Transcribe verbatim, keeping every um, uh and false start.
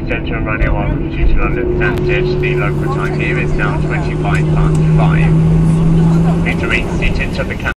Attention runway one due to London Stansted, the local time here is now twenty-five past five. Please remain seated till the